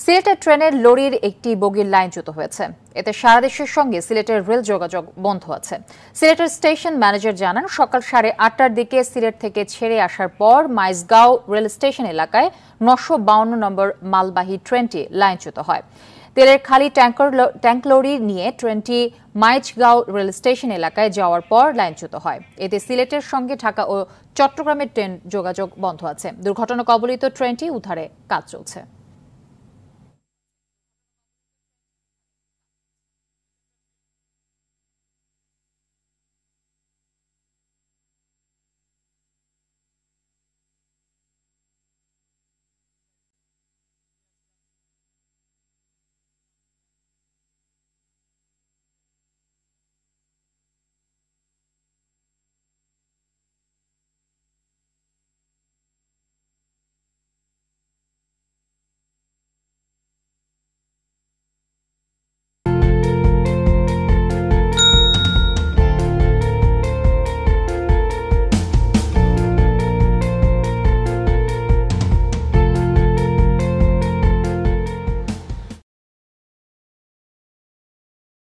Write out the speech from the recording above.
সিলেটের ট্রেনের লরির একটি বগির লাইনচ্যুত হয়েছে। এতে সারা দেশের সঙ্গে সিলেটের রেল যোগাযোগ বন্ধ আছে। সিলেটের স্টেশন ম্যানেজার জানান, সকাল 8:30টার দিকে সিলেট থেকে ছেড়ে আসার পর মাইজগাঁও রেল স্টেশন এলাকায় 952 নম্বর মালবাহী ট্রেনটি লাইনচ্যুত হয়। তেলের খালি ট্যাঙ্ক লরি নিয়ে ট্রেনটি মাইজগাঁও রেল স্টেশন এলাকায় যাওয়ার পর লাইনচ্যুত হয়। এতে সিলেটের সঙ্গে ঢাকা ও চট্টগ্রামের ট্রেন যোগাযোগ বন্ধ আছে। দুর্ঘটনা কবলিত ট্রেনটি উদ্ধারে কাজ চলছে।